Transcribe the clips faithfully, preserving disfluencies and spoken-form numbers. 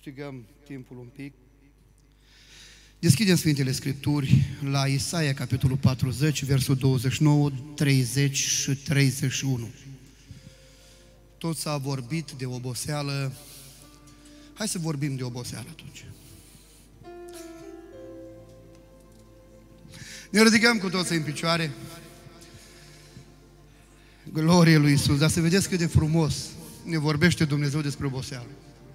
câștigăm timpul un pic. Deschidem Sfintele Scripturi la Isaia, capitolul patruzeci, versul douăzeci și nouă, treizeci și treizeci și unu. Tot s-a vorbit de oboseală. Hai să vorbim de oboseală atunci. Ne ridicăm cu toții în picioare. Glorie lui Iisus, dar să vedeți cât de frumos ne vorbește Dumnezeu despre oboseală.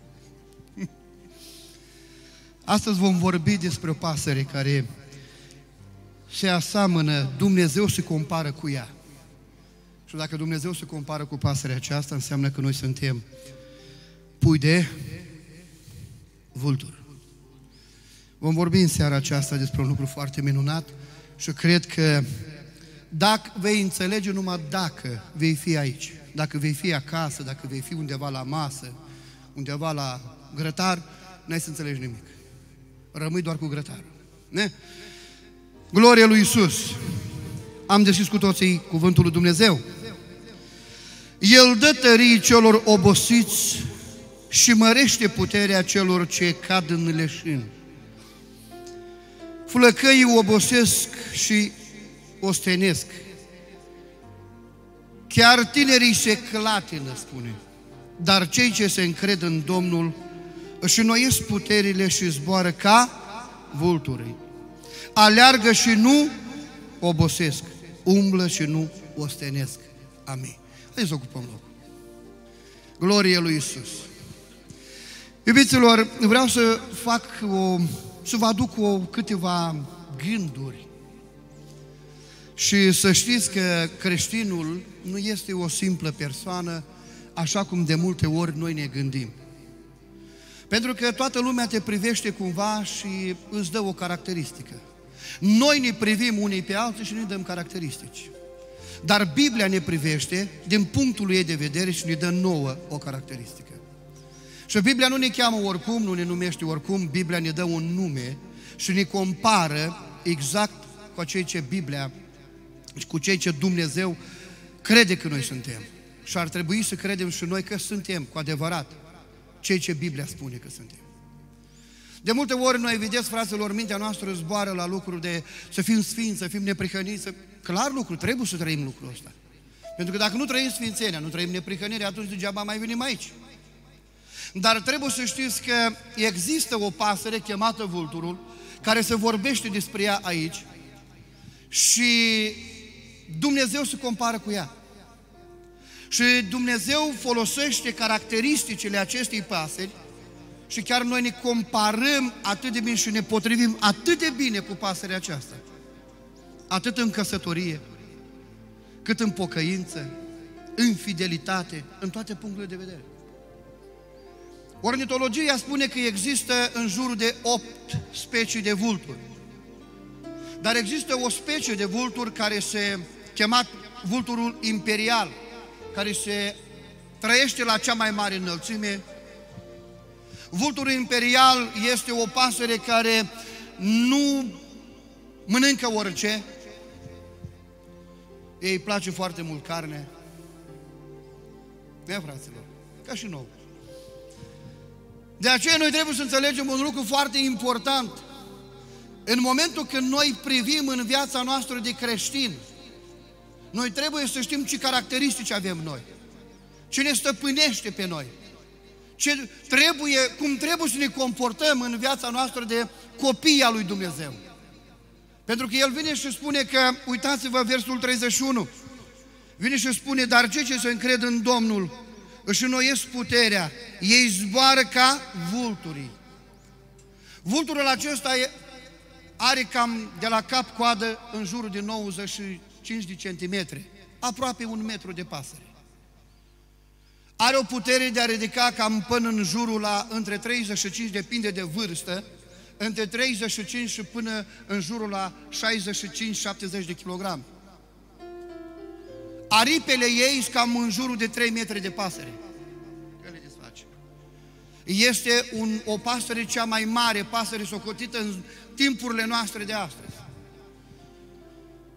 Astăzi vom vorbi despre o pasăre care se aseamănă, Dumnezeu se compară cu ea. Și dacă Dumnezeu se compară cu pasărea aceasta, înseamnă că noi suntem pui de vulturi. Vom vorbi în seara aceasta despre un lucru foarte minunat și cred că dacă vei înțelege, numai dacă vei fi aici, dacă vei fi acasă, dacă vei fi undeva la masă, undeva la grătar, n-ai să înțelegi nimic. Rămâi doar cu grătarul. Ne? Glorie lui Iisus! Am deschis cu toții cuvântul lui Dumnezeu. El dă tării celor obosiți și mărește puterea celor ce cad în leșin. Flăcăii obosesc și ostenesc. Chiar tinerii se clatină, spune. Dar cei ce se încred în Domnul își înnoiesc puterile și zboară ca vulturii. Aleargă și nu obosesc. Umblă și nu ostenesc. Amin. Hai să ocupăm locul. Glorie lui Iisus. Iubiților, vreau să fac o, să vă aduc o, câteva gânduri. Și să știți că creștinul nu este o simplă persoană, așa cum de multe ori noi ne gândim. Pentru că toată lumea te privește cumva și îți dă o caracteristică. Noi ne privim unii pe alții și ne dăm caracteristici. Dar Biblia ne privește din punctul ei de vedere și ne dă nouă o caracteristică. Și Biblia nu ne cheamă oricum, nu ne numește oricum, Biblia ne dă un nume și ne compară exact cu cei ce Biblia și cu cei ce Dumnezeu crede că noi suntem. Și ar trebui să credem și noi că suntem cu adevărat cei ce Biblia spune că suntem. De multe ori noi, vedeți, fraților, mintea noastră zboară la lucruri de să fim sfinți, să fim neprihăniți, să... clar lucru, trebuie să trăim lucrul ăsta. Pentru că dacă nu trăim sfințenia, nu trăim neprihănirea, atunci degeaba mai venim aici. Dar trebuie să știți că există o pasăre chemată vulturul, care se vorbește despre ea aici și Dumnezeu se compară cu ea. Și Dumnezeu folosește caracteristicile acestei pasări și chiar noi ne comparăm atât de bine și ne potrivim atât de bine cu pasărea aceasta. Atât în căsătorie, cât în pocăință, în fidelitate, în toate punctele de vedere. Ornitologia spune că există în jur de opt specii de vulturi. Dar există o specie de vulturi care se chema vulturul imperial, care se trăiește la cea mai mare înălțime. Vulturul imperial este o pasăre care nu mănâncă orice. Ei place foarte mult carne. Ne, fraților? Ca și nou. De aceea noi trebuie să înțelegem un lucru foarte important. În momentul când noi privim în viața noastră de creștin, noi trebuie să știm ce caracteristici avem noi, ce ne stăpânește pe noi, ce trebuie, cum trebuie să ne comportăm în viața noastră de copii al lui Dumnezeu. Pentru că El vine și spune că, uitați-vă versul treizeci și unu, vine și spune, dar cei ce se încred în Domnul își înnoiesc puterea, ei zboară ca vulturii. Vulturul acesta are cam de la cap-coadă în jur de nouăzeci și cinci de centimetri, aproape un metru de pasăre. Are o putere de a ridica cam până în jurul la între treizeci și cinci, depinde de vârstă, între treizeci și cinci și până în jurul la șaizeci și cinci șaptezeci de kilograme. Aripele ei sunt cam în jurul de trei metri de pasăre. Este un, o pasăre cea mai mare, pasăre socotită în timpurile noastre de astăzi.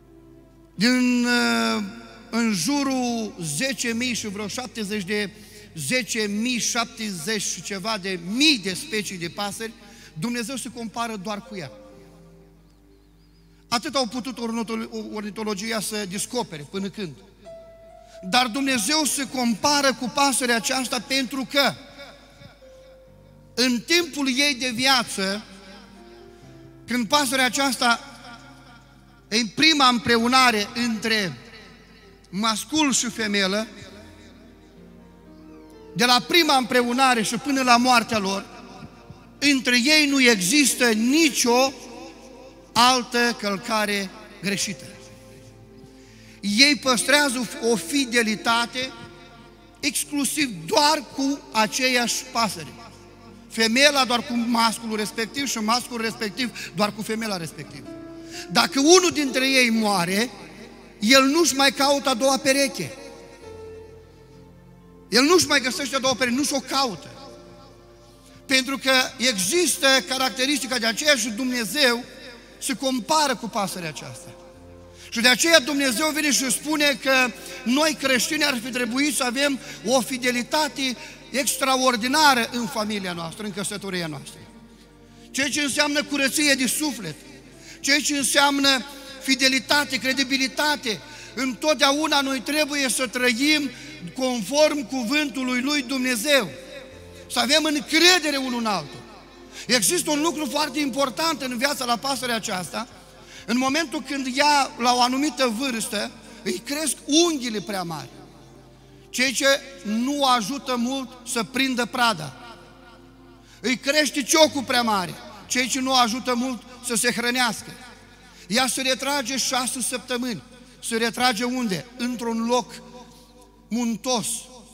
Din, în jurul zece mii și vreo șaptezeci de zece mii șaptezeci și ceva de mii de specii de pasări, Dumnezeu se compară doar cu ea. Atât au putut ornitologia să descopere până când. Dar Dumnezeu se compară cu pasărea aceasta pentru că în timpul ei de viață, când pasărea aceasta e în prima împreunare între mascul și femelă, de la prima împreunare și până la moartea lor, între ei nu există nicio altă călcare greșită. Ei păstrează o fidelitate exclusiv doar cu aceeași pasăre. Femela doar cu masculul respectiv și masculul respectiv doar cu femela respectivă. Dacă unul dintre ei moare, el nu-și mai caută a doua pereche. El nu-și mai găsește a doua pereche, nu-și o caută. Pentru că există caracteristica de aceea și Dumnezeu se compară cu pasărea aceasta. Și de aceea Dumnezeu vine și spune că noi creștini ar fi trebuit să avem o fidelitate extraordinară în familia noastră, în căsătoria noastră. Ceea ce înseamnă curăție de suflet, ceea ce înseamnă fidelitate, credibilitate. Întotdeauna noi trebuie să trăim conform cuvântului lui Dumnezeu, să avem încredere unul în altul. Există un lucru foarte important în viața la pasărea aceasta. În momentul când ea, la o anumită vârstă, îi cresc unghiile prea mari, ceea ce nu ajută mult să prindă prada. Îi crește ciocul prea mare, ceea ce nu ajută mult să se hrănească. Ea se retrage șase săptămâni. Se retrage unde? Într-un loc muntos.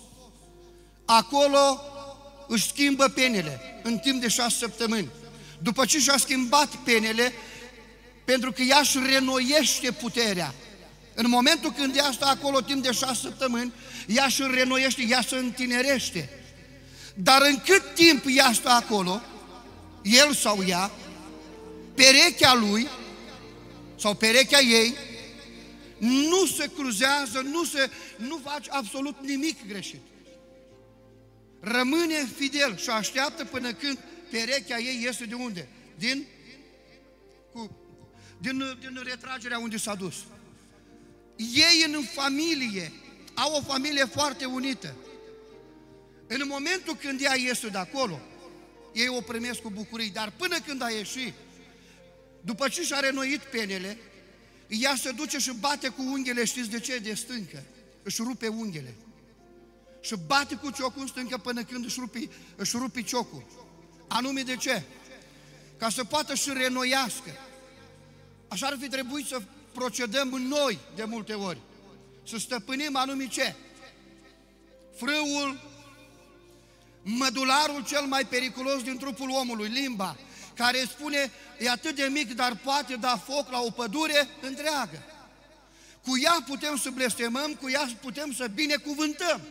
Acolo își schimbă penele în timp de șase săptămâni. După ce și-a schimbat penele, pentru că ea își renoiește puterea. În momentul când ea stă acolo timp de șase săptămâni, ea își renoiește, ea se întinerește. Dar în cât timp ea stă acolo, el sau ea, perechea lui sau perechea ei nu se cruzează, nu, se, nu face absolut nimic greșit. Rămâne fidel și așteaptă până când perechea ei iese de unde? Din, cu, din, din retragerea unde s-a dus. Ei în familie au o familie foarte unită. În momentul când ea iese de acolo, ei o primesc cu bucurii, dar până când a ieșit, după ce și-a renoit penele, ea se duce și bate cu unghiile, știți de ce? De stâncă. Își rupe unghiile. Și bate cu ciocul în stâncă până când își rupi, își rupi ciocul. Anume de ce? Ca să poată și renoiască. Așa ar fi trebuit să procedăm noi de multe ori. Să stăpânim anume ce? Frâul, mădularul cel mai periculos din trupul omului, limba, care spune, e atât de mic, dar poate da foc la o pădure întreagă. Cu ea putem să blestemăm, cu ea putem să binecuvântăm.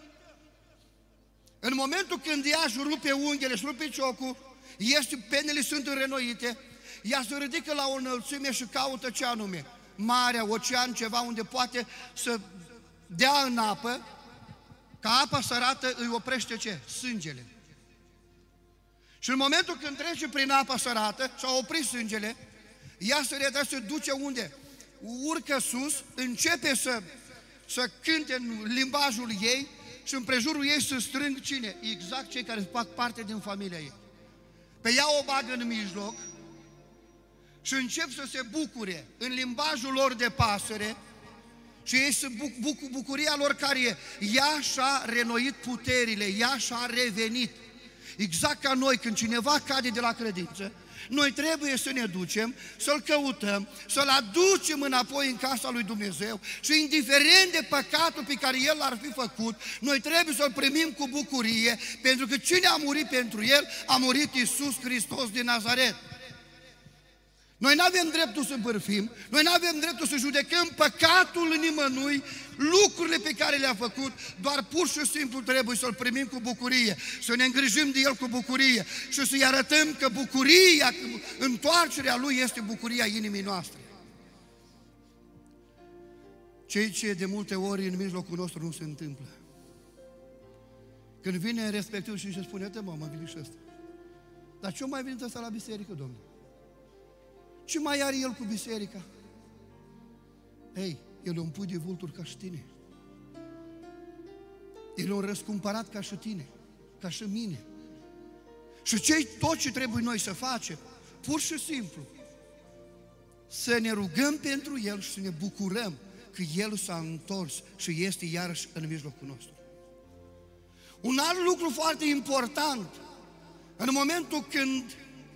În momentul când ea își rupe unghiile, își rupe ciocul, este, penele sunt înrenoite, ea se ridică la o înălțime și caută ce anume? Marea, ocean, ceva unde poate să dea în apă, ca apa sărată îi oprește ce? Sângele. Și în momentul când trece prin apa sărată și a oprit sângele, ea se retrage, se duce unde? Urcă sus, începe să, să cânte în limbajul ei și în prejurul ei se strâng cine? Exact cei care fac parte din familia ei. Pe ea o bagă în mijloc și încep să se bucure în limbajul lor de pasăre și ei se buc, buc, bucuria lor care e. Ea și-a renoit puterile, ea și-a revenit. Exact ca noi, când cineva cade de la credință, noi trebuie să ne ducem, să-l căutăm, să-l aducem înapoi în casa lui Dumnezeu și indiferent de păcatul pe care el l-ar fi făcut, noi trebuie să-l primim cu bucurie, pentru că cine a murit pentru el, a murit Iisus Hristos din Nazaret. Noi nu avem dreptul să bârfim, noi nu avem dreptul să judecăm păcatul nimănui, lucrurile pe care le-a făcut, doar pur și simplu trebuie să-l primim cu bucurie, să ne îngrijim de el cu bucurie și să-i arătăm că bucuria, întoarcerea lui este bucuria inimii noastre. Ceea ce de multe ori în mijlocul nostru nu se întâmplă. Când vine respectiv și își spune, uite mă, mă vine și ăsta. Dar ce mai venit ăsta la biserică, Domnule? Ce mai are el cu biserica? Ei, el e un pui de vulturi ca și tine. El e un răscumpărat ca și tine, ca și mine. Și ce tot ce trebuie noi să facem, pur și simplu, să ne rugăm pentru el și să ne bucurăm că el s-a întors și este iarăși în mijlocul nostru. Un alt lucru foarte important, în momentul când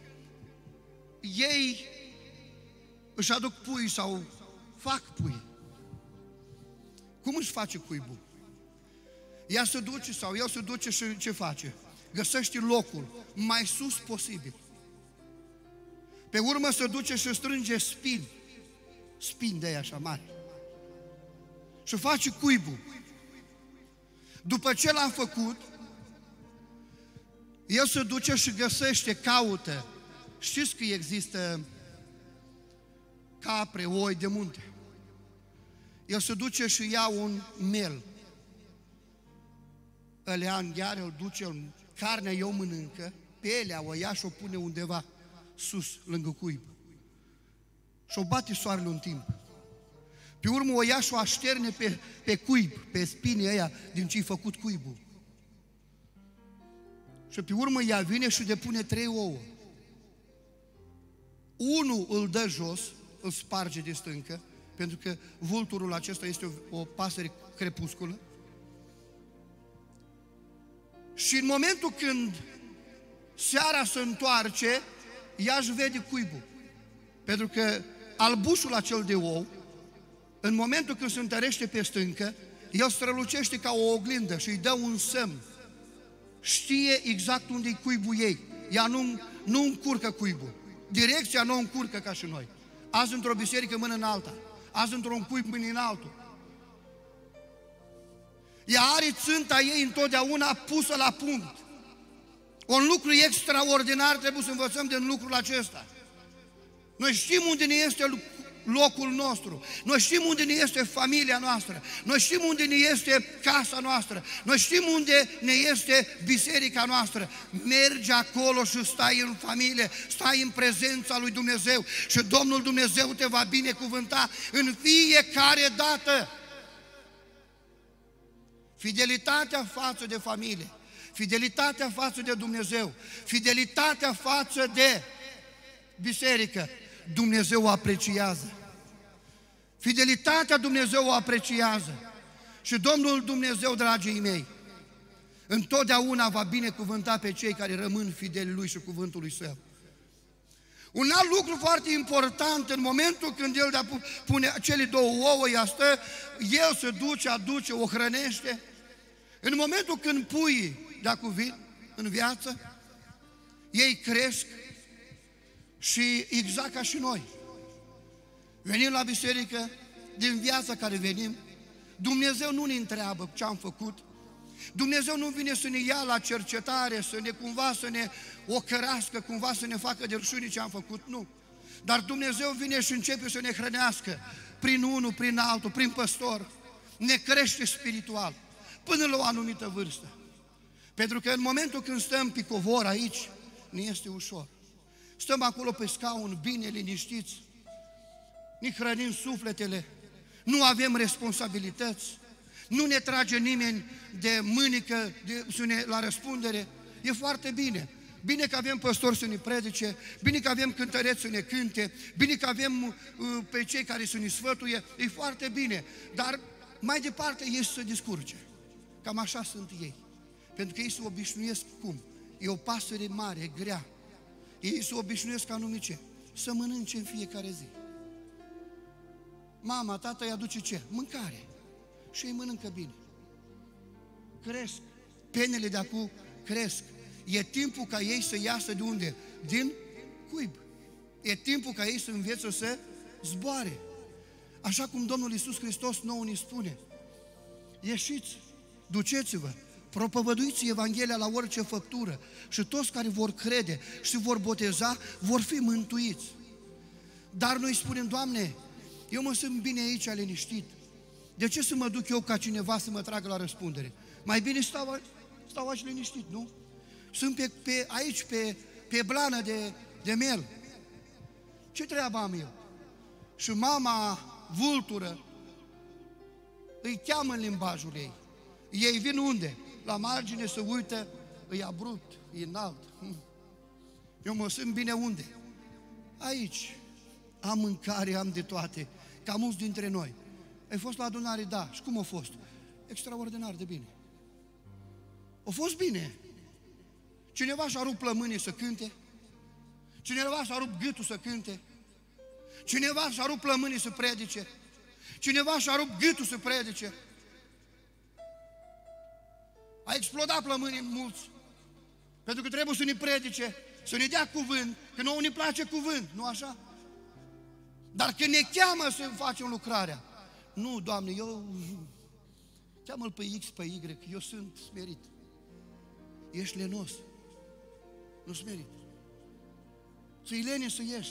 ei își aduc pui sau fac pui, cum își face cuibul? Ea se duce sau el se duce și ce face? Găsește locul mai sus posibil. Pe urmă se duce și strânge spini, spini de aia așa mari, și face cuibul. După ce l-a făcut, el se duce și găsește, caută. Știți că există capre, oi de munte. El se duce și ia un mel. Îl ia în gheară, îl duce, carnea eu mănâncă, pelea o ia și o pune undeva sus, lângă cuib. Și o bate soarele un timp. Pe urmă o ia și o așterne pe, pe cuib, pe spinii ăia din ce-i făcut cuibul. Și pe urmă ea vine și depune trei ouă. Unul îl dă jos, îl sparge de stâncă, pentru că vulturul acesta este o, o pasăre crepusculă. Și în momentul când seara se întoarce, ea își vede cuibul. Pentru că albușul acel de ou, în momentul când se întărește pe stâncă, el strălucește ca o oglindă și îi dă un semn. Știe exact unde-i cuibul ei. Ea nu, nu încurcă cuibul. Direcția nu încurcă ca și noi. Azi într-o biserică, mână în alta. Azi într-un cuib, mâine în altul. Ea are țânta ei întotdeauna pusă la punct. Un lucru extraordinar, trebuie să învățăm din lucrul acesta. Noi știm unde ne este locul nostru, noi știm unde ne este familia noastră, noi știm unde ne este casa noastră, noi știm unde ne este biserica noastră. Mergi acolo și stai în familie, stai în prezența lui Dumnezeu și Domnul Dumnezeu te va binecuvânta în fiecare dată. Fidelitatea față de familie, fidelitatea față de Dumnezeu, fidelitatea față de biserică, Dumnezeu o apreciază. Fidelitatea Dumnezeu o apreciază. Și Domnul Dumnezeu, dragii mei, întotdeauna va binecuvânta pe cei care rămân fideli Lui și cuvântului Său. Un alt lucru foarte important, în momentul când El pune cele două ouă, ea stă, El se duce, aduce, o hrănește. În momentul când puii, dacă vin în viață, ei cresc și exact ca și noi. Venim la biserică, din viața care venim, Dumnezeu nu ne întreabă ce am făcut, Dumnezeu nu vine să ne ia la cercetare, să ne cumva să ne ocărască, cumva să ne facă de rușine ce am făcut, nu. Dar Dumnezeu vine și începe să ne hrănească prin unul, prin altul, prin păstor, ne crește spiritual, până la o anumită vârstă. Pentru că în momentul când stăm pe covor aici, ne este ușor. Stăm acolo pe scaun, bine liniștiți, ne hrănim sufletele, nu avem responsabilități, nu ne trage nimeni de mânică de, să ne, la răspundere. E foarte bine. Bine că avem păstori să ne predice, bine că avem cântăreți să ne cânte, bine că avem uh, pe cei care să ne sfătuie, e foarte bine. Dar mai departe ei să discurge. Cam așa sunt ei. Pentru că ei se obișnuiesc cum? E o pasăre mare, grea. Ei se obișnuiesc anume ce? Să mănânce în fiecare zi. Mama, tata îi aduce ce? Mâncare. Și ei mănâncă bine. Cresc. Penele de acum cresc. E timpul ca ei să iasă de unde? Din cuib. E timpul ca ei să învețe să zboare. Așa cum Domnul Iisus Hristos nouă ne spune. Ieșiți, duceți-vă, propovăduiți Evanghelia la orice făptură și toți care vor crede și vor boteza vor fi mântuiți. Dar noi spunem, Doamne, eu mă simt bine aici, liniștit. De ce să mă duc eu ca cineva să mă tragă la răspundere? Mai bine stau Stau aici liniștit, nu? Sunt pe, pe, aici pe, pe blană de, de mel. Ce treabă am eu? Și mama vultură îi cheamă în limbajul ei. Ei vin unde? La margine se uită, îi abrupt, e înalt. Eu mă simt bine unde? Aici. Am mâncare, am de toate, ca mulți dintre noi. Ai fost la adunare? Da. Și cum a fost? Extraordinar de bine. A fost bine. Cineva și-a rupt plămânii să cânte? Cineva și-a rupt gâtul să cânte? Cineva și-a rupt plămânii să predice? Cineva și-a rupt gâtul să predice? A explodat plămânii mulți. Pentru că trebuie să ne predice, să ne dea cuvânt, că nouă ne place cuvânt, nu așa? Dar când ne cheamă să facem lucrarea, nu, Doamne, eu cheamă-l pe X, pe Y, eu sunt smerit. Ești lenos, nu smerit. Ți-i lene să ieși.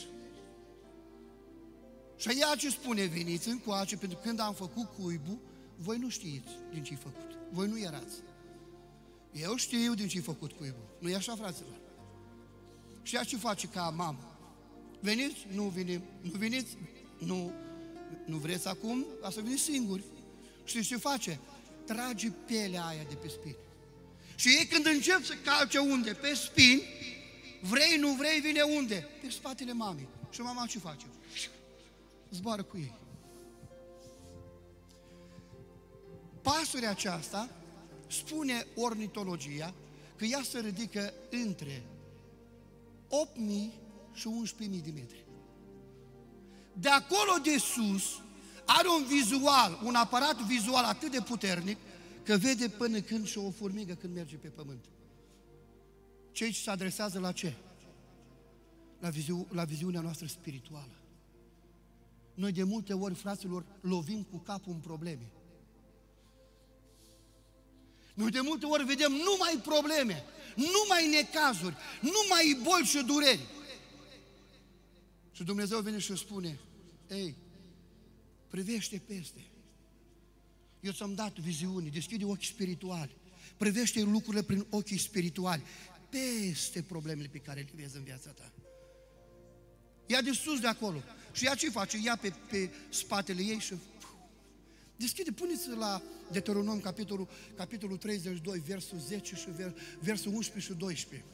Și ea ce spune, veniți încoace, pentru că când am făcut cuibul, voi nu știți din ce-i făcut. Voi nu erați. Eu știu din ce-i făcut cuibul. Nu e așa, fraților? Și ea ce face ca mamă? Veniți? Nu venim. Nu veniți? Nu. Nu vreți acum? A să veniți singuri. Știți ce face? Trage pielea aia de pe spini. Și ei când încep să calce unde? Pe spini, vrei, nu vrei, vine unde? Pe spatele mamei. Și mama ce face? Zboară cu ei. Pasurea aceasta, spune ornitologia, că ea se ridică între opt mii și unsprezece mii de metri. De acolo de sus are un vizual, un aparat vizual atât de puternic că vede până când și o formigă când merge pe pământ. Cei ce se adresează la ce? La, viziu, la viziunea noastră spirituală. Noi de multe ori, fraților, lovim cu capul în probleme. Noi de multe ori vedem numai probleme, numai necazuri, numai boli și dureri. Și Dumnezeu vine și spune, ei, privește peste. Eu ți-am dat viziuni, deschide ochi spirituali, privește lucrurile prin ochii spirituali, peste problemele pe care le vezi în viața ta. Ia de sus de acolo. Și ea ce face? Ia pe, pe spatele ei și deschide, puneți la Deuteronom, capitolul, capitolul treizeci și doi, versul zece și vers, versul unsprezece și doisprezece.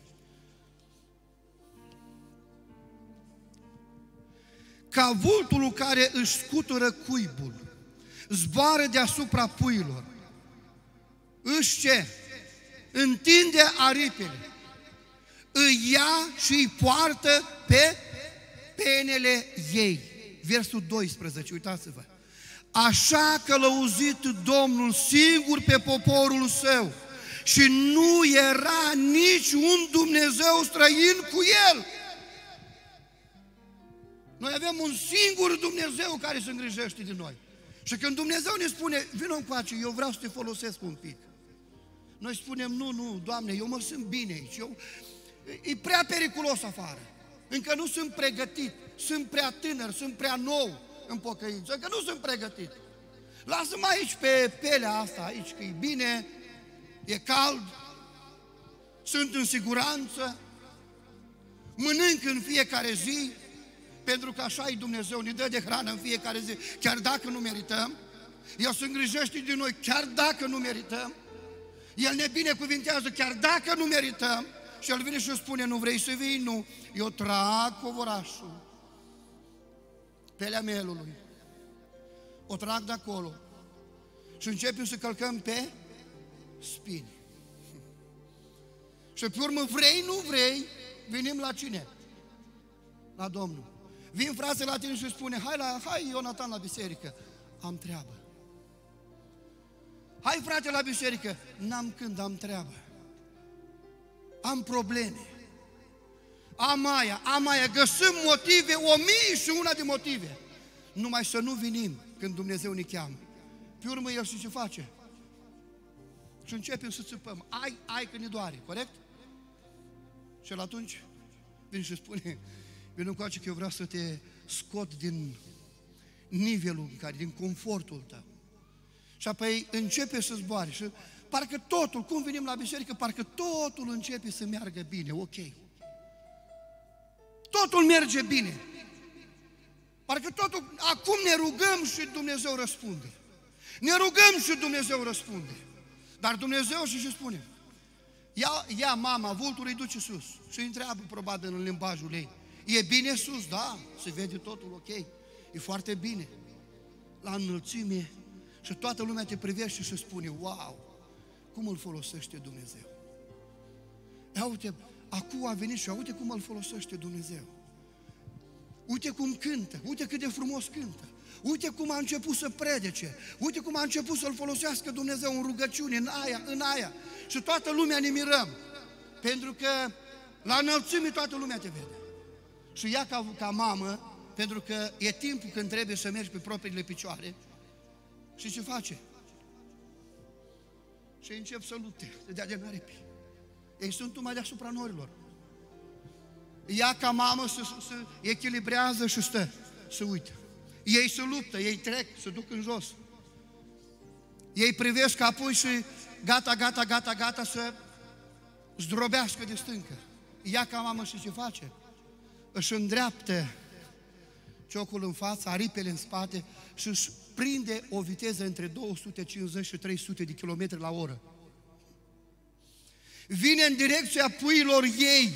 Ca vulturul care își scutură cuibul, zboară deasupra puilor, își ce? Întinde aripile, îi ia și îi poartă pe penele ei. Versul doisprezece, uitați-vă. Așa că călăuzit Domnul singur pe poporul său și nu era nici un Dumnezeu străin cu el. Noi avem un singur Dumnezeu care se îngrijește de noi. Și când Dumnezeu ne spune, vină încoace, eu vreau să te folosesc un pic. Noi spunem, nu, nu, Doamne, eu mă simt bine aici, eu, e prea periculos afară. Încă nu sunt pregătit, sunt prea tânăr, sunt prea nou în pocăință, încă nu sunt pregătit. Lasă-mă aici pe pelea asta, aici, că e bine, e cald, sunt în siguranță, mănânc în fiecare zi, pentru că așa e Dumnezeu, ne dă de hrană în fiecare zi, chiar dacă nu merităm. El se îngrijește de noi, chiar dacă nu merităm. El ne binecuvintează, chiar dacă nu merităm. Și El vine și spune, nu vrei să vii? Nu. Eu trag covorașul, pelea melului, o trag de acolo și începem să călcăm pe spini. Și pe urmă, vrei, nu vrei, venim la cine? La Domnul. Vin frații la tine și spune, hai, la, hai Ionatan la biserică, am treabă. Hai frate la biserică, n-am când, am treabă. Am probleme. Am aia, am aia, găsim motive, o mie și una de motive. Numai să nu vinim când Dumnezeu ne cheamă. Pe urmă El și ce face? Și începem să țipăm. Ai, ai că ne doare, corect? Și el atunci vine și spune, vine încoace că eu vreau să te scot din nivelul în care, din confortul tău. Și apoi începe să zboare și parcă totul, cum venim la biserică, parcă totul începe să meargă bine, ok. Totul merge bine. Parcă totul, acum ne rugăm și Dumnezeu răspunde. Ne rugăm și Dumnezeu răspunde. Dar Dumnezeu și ce spune? Ia, ia mama vultului, îi duce sus și îi întreabă probabil în limbajul ei. E bine sus? Da, se vede totul ok. E foarte bine. La înălțime și toată lumea te privește și spune, wow, cum îl folosește Dumnezeu. Ia uite, acum a venit și uite cum îl folosește Dumnezeu. Uite cum cântă, uite cât de frumos cântă. Uite cum a început să predice, uite cum a început să-L folosească Dumnezeu în rugăciune, în aia, în aia. Și toată lumea ne mirăm, pentru că la înălțime toată lumea te vede. Și ea ca, ca mamă, pentru că e timpul când trebuie să mergi pe propriile picioare, și ce face? Și încep să lupte, să dea de naripi. Ei sunt numai deasupra norilor. Ea ca mamă se, se echilibrează și stă, se uită. Ei se luptă, ei trec, se duc în jos. Ei privesc apoi și gata, gata, gata, gata să zdrobească de stâncă. Ea ca mamă și ce face? Își îndreaptă ciocul în față, aripele în spate și își prinde o viteză între două sute cincizeci și trei sute de kilometri la oră. Vine în direcția puiilor ei.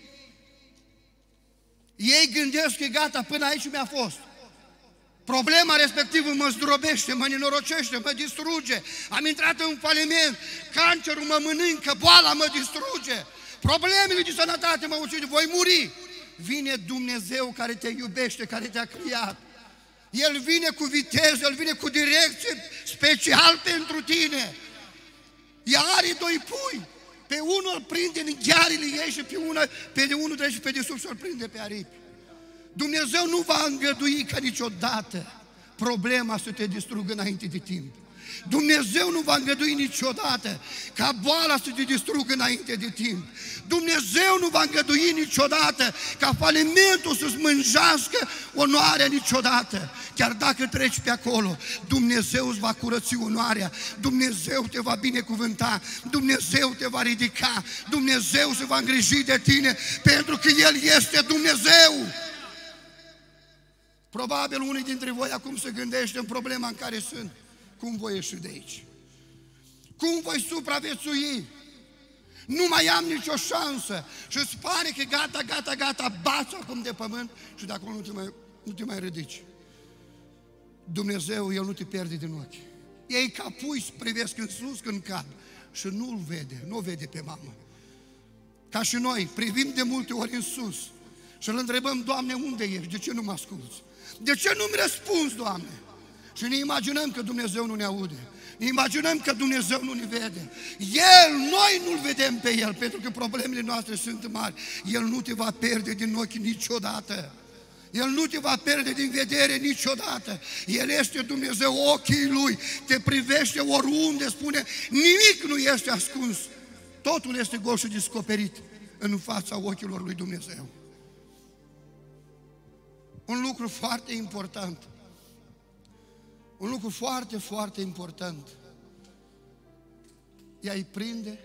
Ei gândesc că gata, până aici mi-a fost. Problema respectivă mă zdrobește, mă nenorocește, mă distruge. Am intrat în faliment, cancerul mă mănâncă, boala mă distruge. Problemele de sănătate mă ucide, voi muri. Vine Dumnezeu care te iubește, care te-a creat. El vine cu viteză, El vine cu direcție special pentru tine. Ea are doi pui. Pe unul îl prinde în ghearele ei și pe, una, pe de unul trece pe de sub și îl prinde pe aripi. Dumnezeu nu va îngădui ca niciodată problema să te distrugă înainte de timp. Dumnezeu nu va îngădui niciodată ca boala să te distrugă înainte de timp. Dumnezeu nu va îngădui niciodată ca falimentul să-ți mânjească onoarea niciodată. Chiar dacă treci pe acolo, Dumnezeu îți va curăți onoarea, Dumnezeu te va binecuvânta, Dumnezeu te va ridica, Dumnezeu se va îngriji de tine, pentru că El este Dumnezeu. Probabil unii dintre voi acum se gândește în problema în care sunt. Cum voi ieși de aici? Cum voi supraviețui? Nu mai am nicio șansă și îți pare că gata, gata, gata, bați acum de pământ și de acolo nu te mai, nu te mai ridici. Dumnezeu, El nu te pierde din ochi. Ei ca pui privesc în sus când cad și nu-L vede, nu o vede pe mamă. Ca și noi, privim de multe ori în sus și îl întrebăm, Doamne, unde ești? De ce nu mă asculți? De ce nu-mi răspunzi, Doamne? Și ne imaginăm că Dumnezeu nu ne aude. Ne imaginăm că Dumnezeu nu ne vede. El, noi nu-L vedem pe El, pentru că problemele noastre sunt mari. El nu te va pierde din ochi niciodată. El nu te va pierde din vedere niciodată. El este Dumnezeu, ochii Lui te privește oriunde, spune, nimic nu este ascuns. Totul este gol și descoperit în fața ochilor lui Dumnezeu. Un lucru foarte important. Un lucru foarte, foarte important. Ea îi prinde,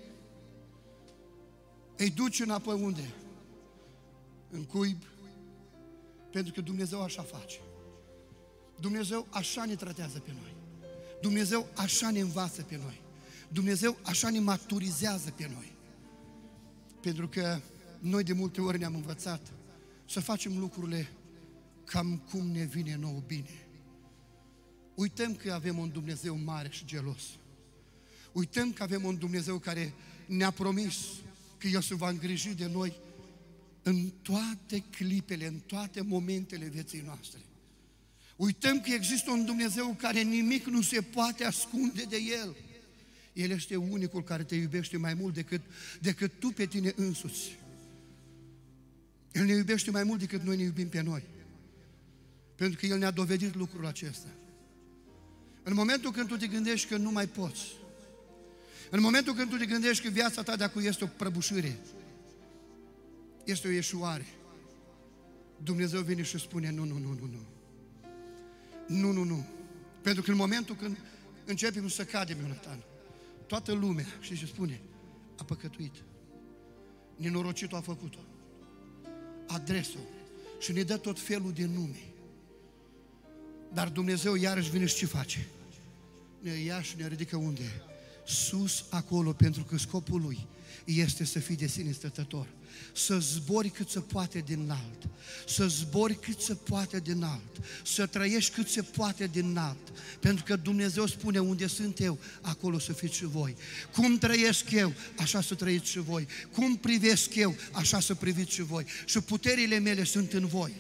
îi duce înapoi unde? În cuib, pentru că Dumnezeu așa face. Dumnezeu așa ne tratează pe noi. Dumnezeu așa ne învață pe noi. Dumnezeu așa ne maturizează pe noi. Pentru că noi de multe ori ne-am învățat să facem lucrurile cam cum ne vine nouă bine. Uităm că avem un Dumnezeu mare și gelos. Uităm că avem un Dumnezeu care ne-a promis că El se va îngriji de noi în toate clipele, în toate momentele vieții noastre. Uităm că există un Dumnezeu care nimic nu se poate ascunde de El. El este unicul care te iubește mai mult decât, decât tu pe tine însuți. El ne iubește mai mult decât noi ne iubim pe noi. Pentru că El ne-a dovedit lucrul acesta. În momentul când tu te gândești că nu mai poți, în momentul când tu te gândești că viața ta de acum este o prăbușire, este o ieșuare, Dumnezeu vine și spune, nu, nu, nu, nu, nu. Nu, nu, nu. Pentru că în momentul când începem să cadem, Ionatan, Toată lumea, știți ce spune? A păcătuit. Nenorocitul a făcut-o. Adresă. Și ne dă tot felul de nume. Dar Dumnezeu iarăși vine și ce face? Ne ia și ne ridică unde? Sus acolo, pentru că scopul Lui este să fii de sine stătător. Să zbori cât se poate din înalt. Să zbori cât se poate din înalt. Să trăiești cât se poate din înalt. Pentru că Dumnezeu spune, unde sunt eu, acolo să fiți și voi. Cum trăiesc eu, așa să trăiți și voi. Cum privesc eu, așa să priviți și voi. Și puterile mele sunt în voi.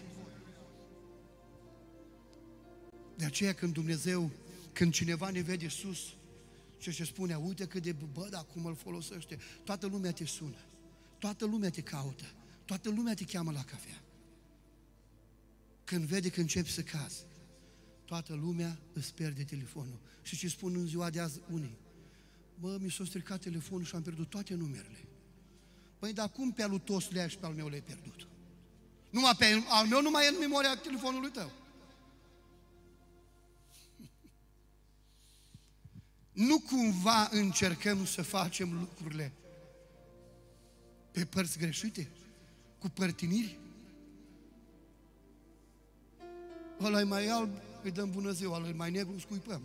De aceea când Dumnezeu, când cineva ne vede sus, și se spune, uite cât de, bă, dar cum îl folosește, toată lumea te sună, toată lumea te caută, toată lumea te cheamă la cafea. Când vede că începi să cazi, toată lumea îți pierde telefonul. Și ce spun în ziua de azi unii? Bă, mi s-a stricat telefonul și am pierdut toate numerele. Păi, dar cum pe al lui toți le ai și pe al meu le-ai pierdut? Numai pe al meu nu mai e în memoria telefonului tău. Nu cumva încercăm să facem lucrurile pe părți greșite, cu părtiniri? Ăla-i mai alb, îi dăm bună ziua, ăla-i mai negru, îl scuipăm.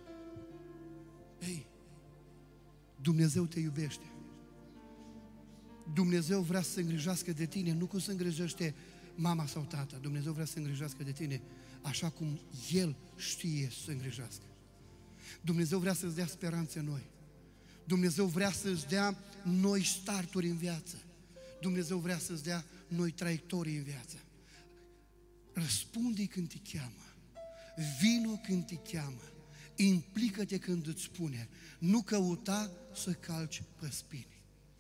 Ei, Dumnezeu te iubește. Dumnezeu vrea să se îngrijească de tine, nu cum se îngrijește mama sau tata. Dumnezeu vrea să se îngrijească de tine așa cum El știe să se îngrijească. Dumnezeu vrea să-ți dea speranțe noi. Dumnezeu vrea să-ți dea noi starturi în viață. Dumnezeu vrea să-ți dea noi traiectorii în viață. Răspunde când te cheamă. Vino când te cheamă. Implică-te când îți spune. Nu căuta să calci pe spini.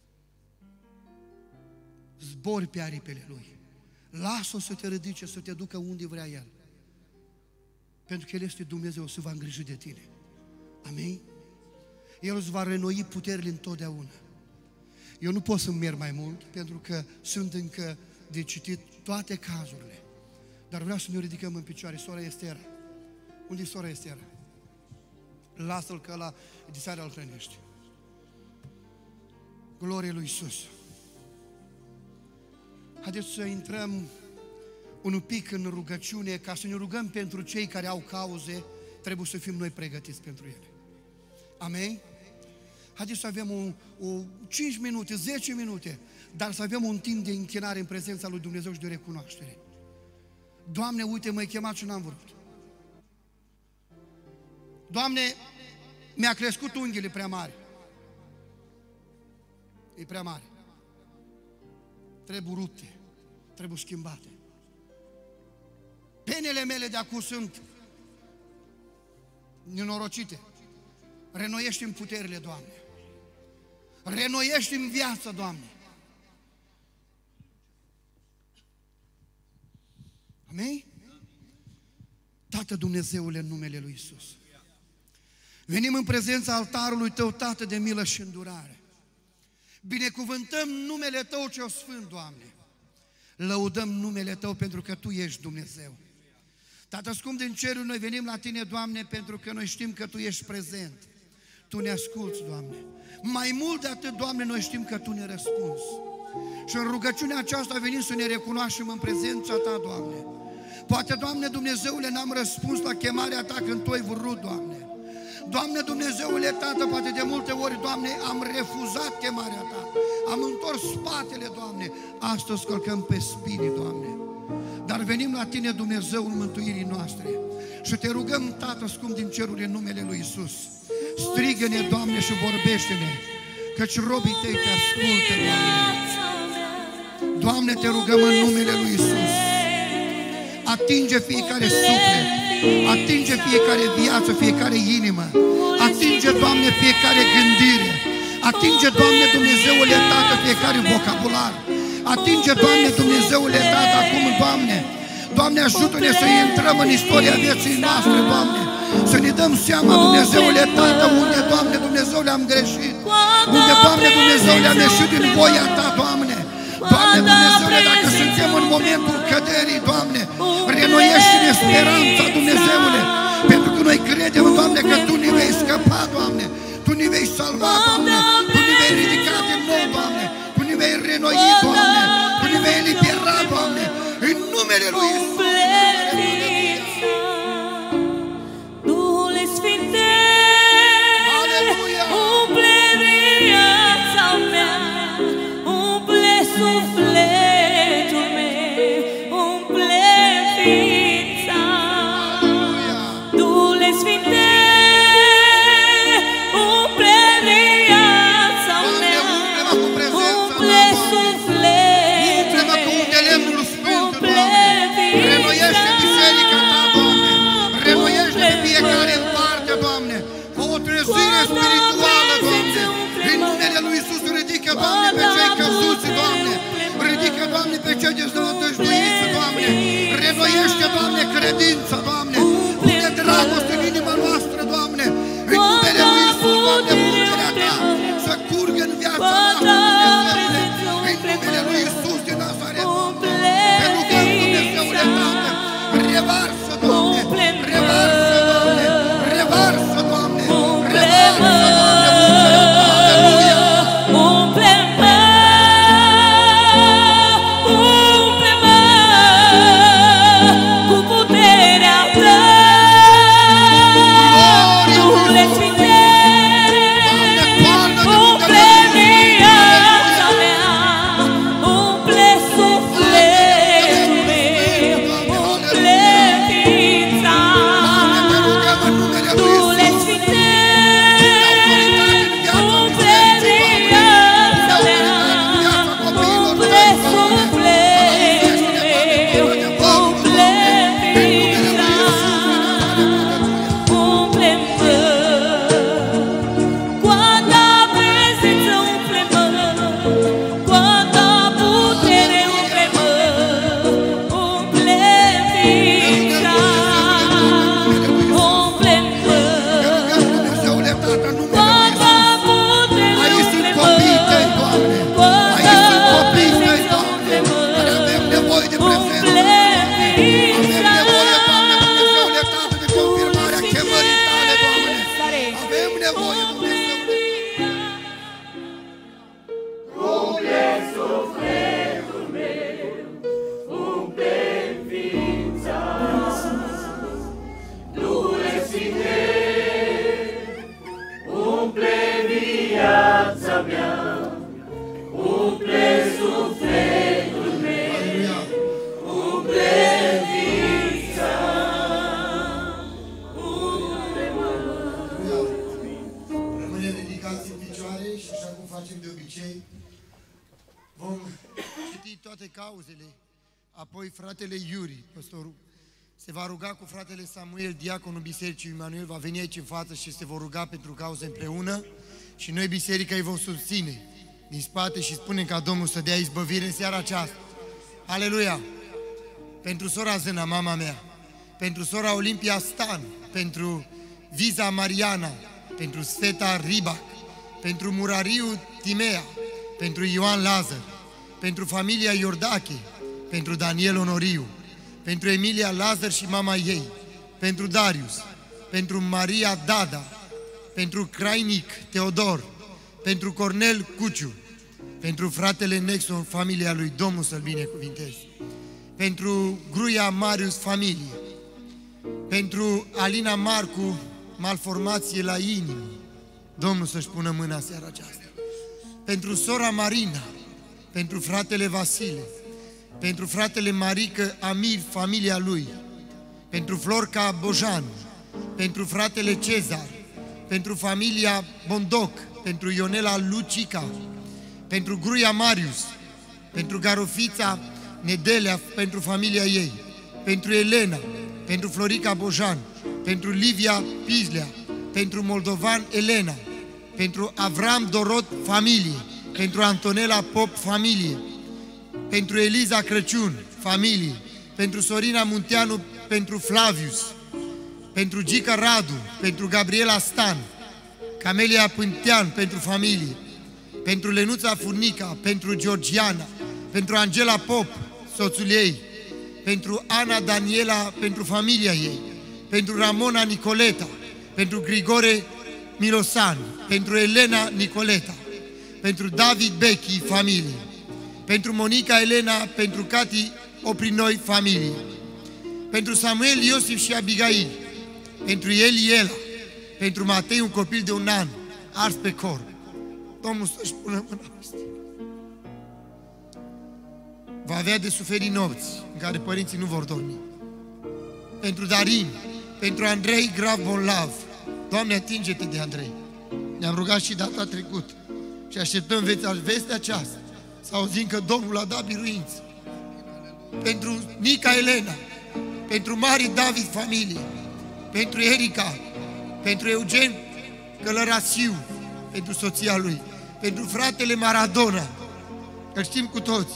Zbori pe aripile Lui. Lasă-o să te ridice, să te ducă unde vrea El. Pentru că El este Dumnezeu, se va îngriji de tine. Amin? El îți va renoi puterile întotdeauna. Eu nu pot să merg mai mult, pentru că sunt încă de citit toate cazurile. Dar vreau să ne ridicăm în picioare. Sora Estera. Unde e sora Estera? Lasă-l că la de seara îl hrănești. Glorie lui Iisus. Haideți să intrăm un pic în rugăciune, ca să ne rugăm pentru cei care au cauze, trebuie să fim noi pregătiți pentru ele. Amen? Haideți să avem o, o cinci minute, zece minute, dar să avem un timp de închinare în prezența lui Dumnezeu și de recunoaștere. Doamne, uite, m-ai chemat și n-am vrut. Doamne, mi-a crescut unghiile prea mari. E prea mare. Trebuie rupte, trebuie schimbate. Penele mele de acum sunt nenorocite. Renoiește în puterile, Doamne. Renoiește în viață, Doamne. Amin? Tată Dumnezeule, în numele Lui Iisus, venim în prezența altarului Tău, Tată de milă și îndurare. Binecuvântăm numele Tău cel sfânt, Doamne. Lăudăm numele Tău pentru că Tu ești Dumnezeu. Tată scump din cerul, noi venim la Tine, Doamne, pentru că noi știm că Tu ești prezent. Tu ne asculți, Doamne. Mai mult de atât, Doamne, noi știm că Tu ne răspunzi. Și în rugăciunea aceasta venim să ne recunoaștem în prezența Ta, Doamne. Poate, Doamne Dumnezeule, n-am răspuns la chemarea Ta când Tu ai vrut, Doamne. Doamne Dumnezeule, Tată, poate de multe ori, Doamne, am refuzat chemarea Ta. Am întors spatele, Doamne. Astăzi călcăm pe spini, Doamne. Dar venim la Tine, Dumnezeul mântuirii noastre. Și Te rugăm, Tată scump din ceruri, în numele Lui Iisus. Strigă-ne, Doamne, și vorbește-ne, căci robii Tăi Te ascultă, Doamne. Doamne, Te rugăm în numele Lui Iisus. Atinge fiecare suflet, atinge fiecare viață, fiecare inimă. Atinge, Doamne, fiecare gândire. Atinge, Doamne, Dumnezeule, Tată, fiecare vocabular. Atinge, Doamne, Dumnezeule, Tată, acum, Doamne. Doamne, ajută-ne să intrăm în istoria vieții noastre, Doamne. Să ne dăm seama, Dumnezeule, Tată, unde, Doamne, Dumnezeule, am greșit. Unde, Doamne, Dumnezeule, am ieșit din voia Ta, Doamne. Doamne, Dumnezeule, dacă suntem în momentul căderii, Doamne, renoiește-ne speranța, Dumnezeule. Pentru că noi credem, Doamne, că Tu ne vei scăpa, Doamne. Tu ne vei salva. salvat, Doamne, tu ne vei ridica din nou, Doamne, tu ne vei renoi, Doamne, tu ne vei elibera, Doamne, în numele Lui Iisus. Duhule Sfinte, Aleluia! umple viața mea, umple sufletul meu, umple ființa. Duhule Sfinte, umple viața mea, umple sufletul Umple-mă cu un de lemnul sfânt, Doamne, renoiește biserica Ta, Doamne, renoiește pe fiecare în parte, Doamne, cu o trezire spirituală, Doamne, în numele Lui Iisus ridică, Doamne, pe cei căzuți, Doamne, ridică, Doamne, pe cei deznădăjduiți, Doamne, renoiește, Doamne, credința, Doamne, pune dragoste în inima noastră, Doamne, în numele Lui Iisus, Doamne, ungerea Ta să curgă în viața noastră, Dumnezeule, în numele Lui Iisus din Nazaret, Doamne, te rugăm, Dumnezeule, Tată, revarsă, Doamne, revarsă, Doamne, revarsă, Doamne, revarsă, Doamne, ungerea Ta, aleluia! umple-mă, umple-mă cu puterea Ta. Duhule Sfinte, umple viața mea, umple sufletul meu, umple ființa. Duhule Sfinte, umple viața mea, umple sufletul meu, umple ființa. Umple-mă cu a Ta prezență, umple-mă cu a Ta putere, umple-mă, umple ființa. Umple-mă Dumnezeule, Tată, în cu numele a Lui Ta Iisus. putere, Aici sunt umple-mă copiii Tăi, Doamne, cu a aici Ta sunt copiii Tăi, prezență, Doamne, umple-mă, care avem nevoie de prezență. umple Avem ființa. nevoie, Doamne, Dumnezeule, Tată, de confirmarea chemării Tale, Doamne. Avem nevoie, Dumnezeule. Rămânem ridicați în picioare și așa cum facem de obicei, vom citi toate cauzele, apoi fratele Iuri, păstorul, se va ruga cu fratele Samuel, diaconul Bisericii Emanuel, va veni aici în față și se vor ruga pentru cauze împreună și noi, biserica, îi vom susține din spate și spunem ca Domnul să dea izbăvire în seara aceasta. Aleluia! Pentru sora Zena, mama mea, pentru sora Olimpia Stan, pentru Viza Mariana, pentru Sveta Ribac, pentru Murariu Timea, pentru Ioan Lazar, pentru familia Iordache, pentru Daniel Onoriu, pentru Emilia Lazar și mama ei, pentru Darius, pentru Maria Dada, pentru Crainic Teodor, pentru Cornel Cuciu, pentru fratele Nexon, familia lui, Domnul să-l binecuvinteze, pentru Gruia Marius, familie, pentru Alina Marcu, malformație la inimă, Domnul să-și pună mâna seara aceasta, pentru sora Marina, pentru fratele Vasile, pentru fratele Marică Amir, familia lui, pentru Florca Bojan, pentru fratele Cezar, pentru familia Bondoc, pentru Ionela Lucica, pentru Gruia Marius, pentru Garofița Nedelea, pentru familia ei, pentru Elena, pentru Florica Bojan, pentru Livia Pizlea, pentru Moldovan Elena, pentru Avram Dorot, familie, pentru Antonela Pop, familie, pentru Eliza Crăciun, familie, pentru Sorina Munteanu, pentru Flavius, pentru Gica Radu, pentru Gabriela Stan, Camelia Pântean, pentru familie, pentru Lenuța Furnica, pentru Georgiana, pentru Angela Pop, soțul ei, pentru Ana Daniela, pentru familia ei, pentru Ramona Nicoleta, pentru Grigore Milosan, pentru Elena Nicoleta, pentru David Bechi, familie, pentru Monica Elena, pentru Cati Oprinoi, familie, pentru Samuel, Iosif și Abigail, pentru Eliela, pentru Matei, un copil de un an, ars pe corp. Domnul să-și pună mâna peste. Va avea de suferit nopți în care părinții nu vor dormi. Pentru Darin, pentru Andrei grav bolnav. Doamne, atinge-te de Andrei. Ne-am rugat și data trecută și așteptăm vestea aceasta, să auzim că Domnul a dat biruință. Pentru Nica Elena, pentru Mari David familie, pentru Erica, pentru Eugen Călărasiu, pentru soția lui, pentru fratele Maradona, că știm cu toți,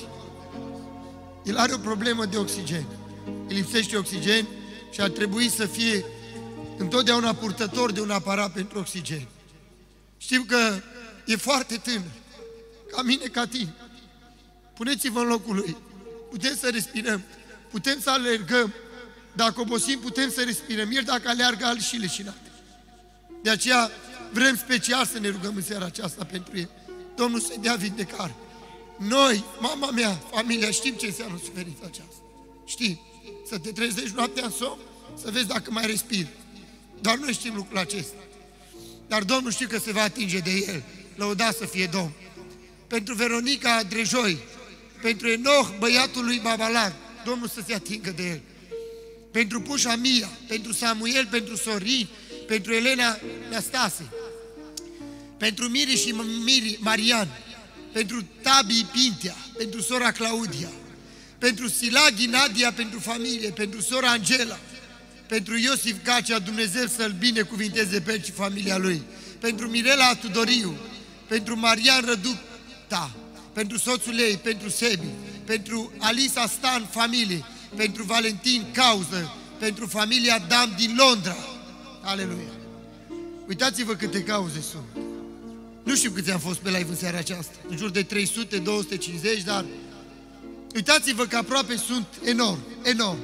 el are o problemă de oxigen, îi lipsește oxigen și ar trebui să fie întotdeauna purtător de un aparat pentru oxigen. Știm că e foarte tânăr, ca mine, ca tine. Puneți-vă în locul lui. Putem să respirăm, putem să alergăm. Dacă obosim, putem să respirăm. El dacă aleargă, al și leșinate. De aceea vrem special să ne rugăm în seara aceasta pentru el. Domnul să-i dea vindecare. Noi, mama mea, familia, știm ce înseamnă suferința aceasta. Știm. Să te trezești noaptea în somn, să vezi dacă mai respiri. Doar noi știm lucrul acesta. Dar Domnul știu că se va atinge de el. Lăudat să fie Domn. Pentru Veronica Drejoi, pentru Enoch, băiatul lui Babalag, Domnul să se atingă de el. Pentru Pușa Mia, pentru Samuel, pentru Sorin, pentru Elena Nastase, pentru Miri și Miri Marian, pentru Tabi Pintea, pentru sora Claudia, pentru Silaghi Nadia, pentru familie, pentru sora Angela, pentru Iosif Cacea, Dumnezeu să-l binecuvinteze pe el și familia lui, pentru Mirela Tudoriu, pentru Marian Răducta, pentru soțul ei, pentru Sebi, pentru Alisa Stan, familie, pentru Valentin Cauză, pentru familia Dam din Londra. Aleluia! Uitați-vă câte cauze sunt. Nu știu câți am fost pe live în seara aceasta, în jur de trei sute, două sute cincizeci, dar uitați-vă că aproape sunt enorm, enorm.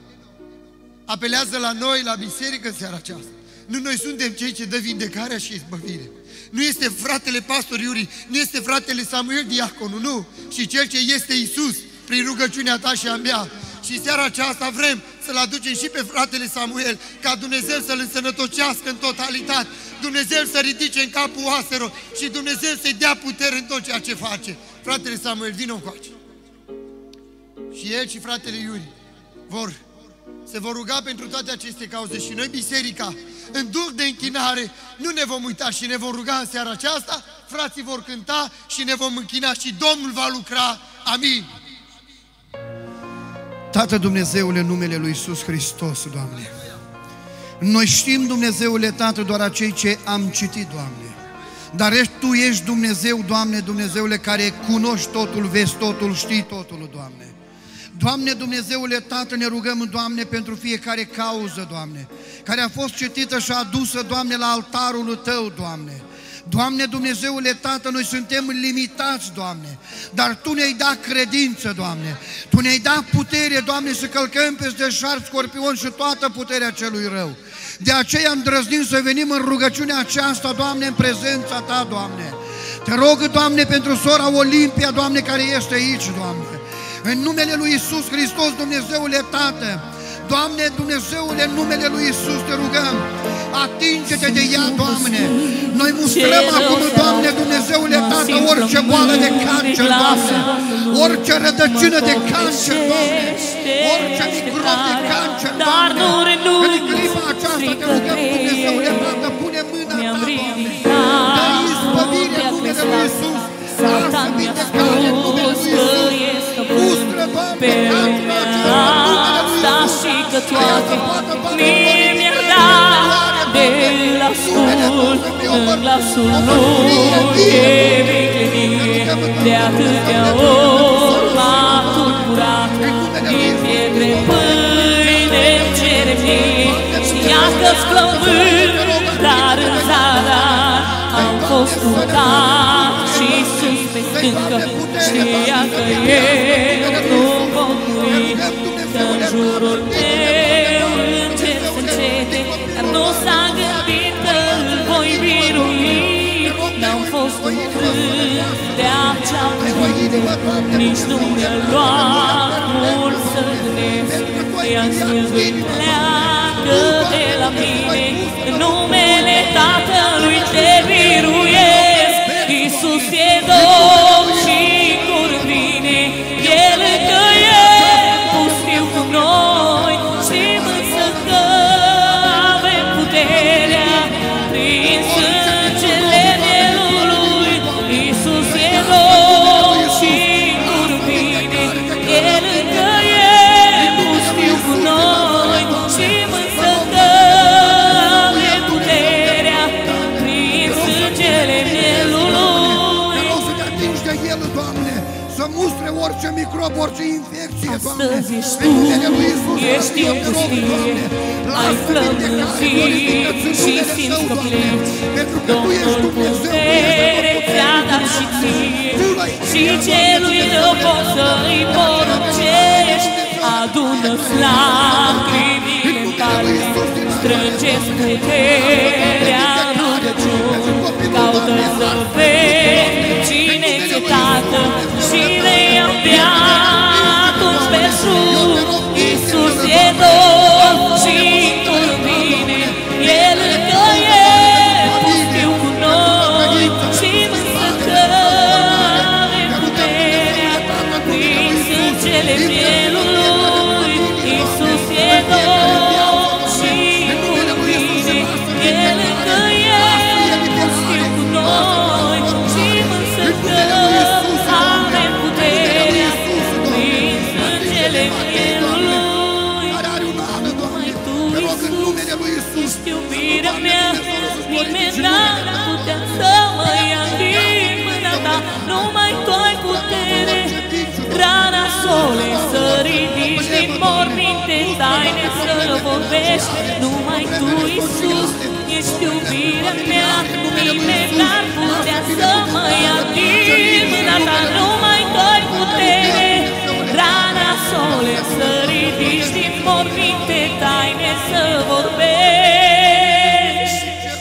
Apelează la noi, la biserică în seara aceasta. Nu noi suntem cei ce dă vindecarea și izbăvire. Nu este fratele pastor Iuri, nu este fratele Samuel Diaconu, nu. Și cel ce este Iisus, prin rugăciunea ta și a mea. Și seara aceasta vrem să-l aducem și pe fratele Samuel, ca Dumnezeu să-l însănătocească în totalitate, Dumnezeu să ridice în capul oaselor și Dumnezeu să-i dea putere în tot ceea ce face. Fratele Samuel, vină încoace. Și el și fratele Iuri vor, se vor ruga pentru toate aceste cauze și noi, biserica, în duh de închinare, nu ne vom uita și ne vom ruga în seara aceasta, frații vor cânta și ne vom închina și Domnul va lucra. Amin. Tată Dumnezeule, în numele Lui Iisus Hristos, Doamne, noi știm, Dumnezeule, Tată, doar acei ce am citit, Doamne, dar Tu ești Dumnezeu, Doamne, Dumnezeule, care cunoști totul, vezi totul, știi totul, Doamne. Doamne, Dumnezeule, Tată, ne rugăm, Doamne, pentru fiecare cauză, Doamne, care a fost citită și adusă, Doamne, la altarul Tău, Doamne. Doamne, Dumnezeule, Tată, noi suntem limitați, Doamne, dar Tu ne-ai dat credință, Doamne. Tu ne-ai dat putere, Doamne, să călcăm peste șarpi, scorpion și toată puterea celui rău. De aceea îndrăznim să venim în rugăciunea aceasta, Doamne, în prezența Ta, Doamne. Te rog, Doamne, pentru sora Olimpia, Doamne, care este aici, Doamne. În numele Lui Iisus Hristos, Dumnezeule, Tată, Doamne, Dumnezeule, în numele Lui Iisus te rugăm, atinge-te de ea, Doamne. Noi mustrăm acum, Doamne, Dumnezeule, Tată, orice boală de cancer, Doamne, orice rădăcină de cancer, Doamne, orice microb de cancer, Doamne. În clipa aceasta te rugăm, Dumnezeule, Tată, pune mâna Ta, Doamne, dă izbăvire în numele Lui Iisus, lasă vindecare în numele Lui Iisus, mustră, Doamne, cancerul acesta în numele Lui Iisus, toate mie mi-ar da de ascult în glasul lui e viclenit de atâtea ori m-a tulburat din pietre pâine cere mie și iată-ți flământ, dar în zadar am fost purtat și sus pe stâncă știa că eu nu pot muri în jurul meu înger să încete, dar nu s-a gândit că îl voi birui. putere, nici nu mi-a luat mult să gândesc. I-am spus, pleacă de la mine, în numele Tatălui te biruiesc. Iisus e Domn și curând vine, El încă e pustiu cu noi. Știm însă că avem puterea prin sângele Mielului. Iisus e Domn și curând vine, El încă e pustiu cu noi. Știm însă că avem puterea prin sângele Mielului. Vreau să te atingi de El, Doamne, să mustre orice microb, orice infecție, Doamne. Astăzi ești Tu, ești în pustie, ai flămânzit și simți că pleci. Domnul putere ți-a dat și ție, și celui rău poți să-i poruncești. Adună-ți lacrimile în care strângeți puterea în rugăciuni. Caută să vezi cine ți-e Tată și le-ia de atunci pe sus. Iisus e Domn și curând vine, El încă e pustiu cu noi. Știm însă că avem puterea prin sângele Mielului. Iisus e Domn și curând vine, El încă e pustiu cu noi. Știm însă că avem puterea prin sângele Mielului. Numai Tu, Iisus, ești iubirea mea, nimeni n-ar putea să mă ia din mâna Ta. Numai Tu ai putere, rana sole să ridici din morminte, taine să vorbești. Numai Tu, Iisus, ești iubirea mea, nimeni n-ar putea să mă ia din mâna Ta. Numai Tu ai putere, rana sole să ridici din morminte, taine să vorbești.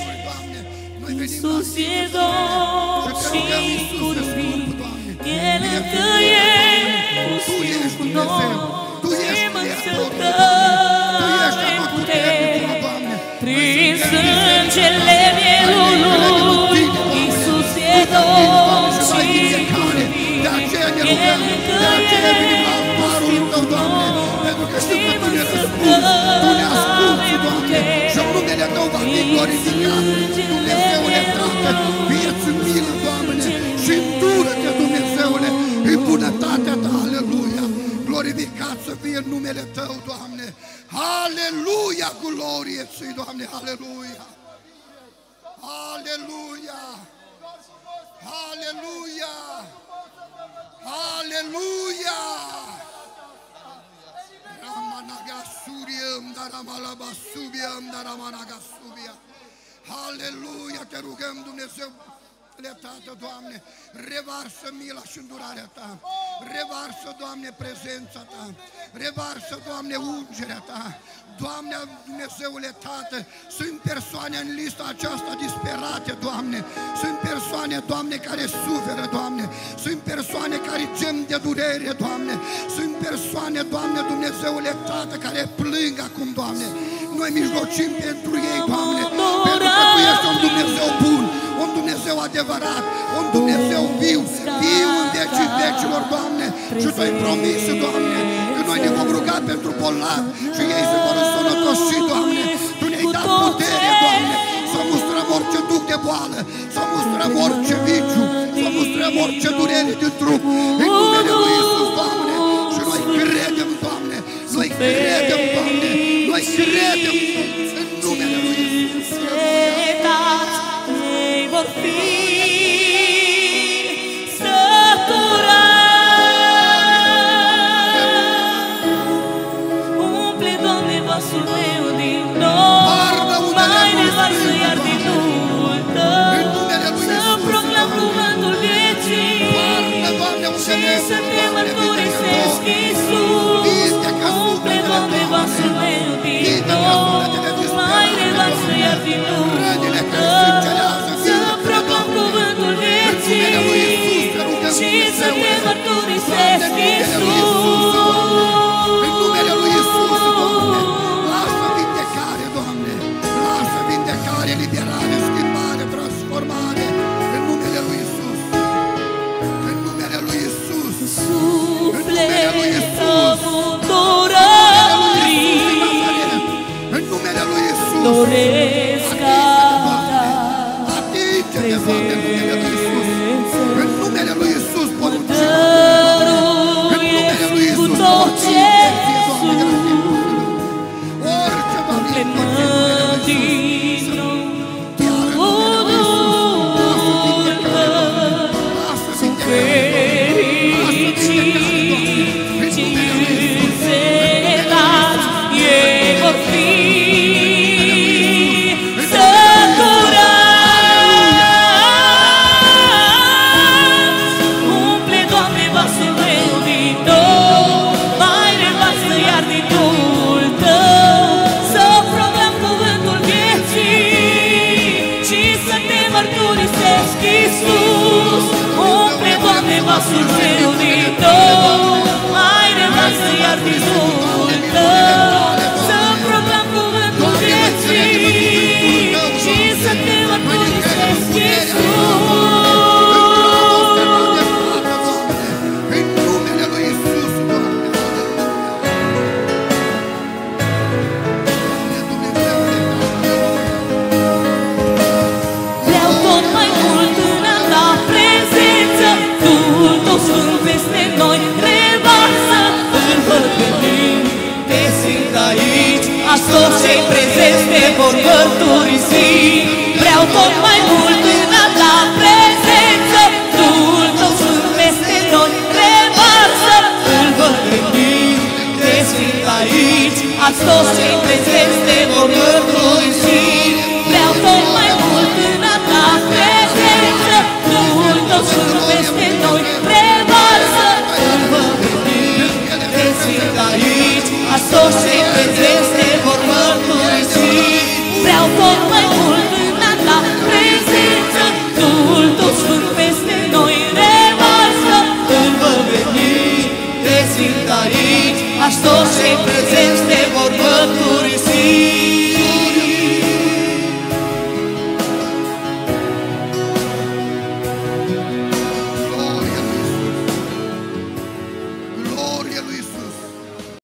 Iisus e Domn și curând vine, El încă e pustiu cu noi. Știm însă că avem putere prin sângele Mielului. Iisus e Domn și curând vine, El încă e pustiu cu noi. Știm însă că avem putere și numele Tău va fi glorificat. Dumnezeule Tată, fie-ți milă, Doamne, și îndură-te, Dumnezeule, în bunătatea Ta, aleluia. Glorificat să fie numele Tău, Doamne. Aleluia, glorie Ți-i, Doamne, aleluia. Aleluia. Aleluia. Aleluia. Ramanagasubiam, Daramalabasubiam, Daramanagasubiam. Aleluia, te rugăm, Dumnezeu, Tată, Doamne, revarsă mila și îndurarea Ta, revarsă, Doamne, prezența Ta, revarsă, Doamne, ungerea Ta. Doamne, Dumnezeule Tată, sunt persoane în lista aceasta disperate, Doamne, sunt persoane, Doamne, care suferă, Doamne, sunt persoane care gem de durere, Doamne, sunt persoane, Doamne, Dumnezeule Tată, care plâng acum, Doamne. Noi mijlocim pentru ei, Doamne, pentru că Tu ești un Dumnezeu bun, un Dumnezeu adevărat, un Dumnezeu viu, viu în vecii vecilor, Doamne. Și Tu ai promis, Doamne, că noi ne vom ruga pentru bolnavi și ei se vor însănătoși, Doamne. Tu ne-ai dat putere, Doamne, să mustrăm orice duc de boală, să mustrăm orice viciu, să mustrăm orice durere de trup, în numele Lui Iisus, Doamne. Și noi credem, Doamne, noi credem, Doamne, noi credem în numele Lui Iisus. Ei vor fi săturați. Umple, Doamne, vasul meu din nou, mai revarsă iar din Duhul Tău, să proclam cuvântul vieții și să Te mărturisesc, Iisus. Umple, Doamne, vasul meu din nou, mai revarsă iar din Duhul Tău, să proclam cuvântul vieții și să Te mărturisesc. doresc ca ta Atinge-ne, Doamne, în numele Lui Iisus. În numele Lui Iisus poruncim. dăruiesc cu tot ce sunt, umple-mă din nou cu Duhul tău, sunt fericiți și înțelați, ei vor fi săturați. Umple, Doamne, vasul meu din nou, mai revarsă iar din Duhul tău, să proclam cuvântul vieții și să te mărturisesc, Iisus. Umple, Doamne, vasul meu din nou, mai revarsă iar din Duhul tău,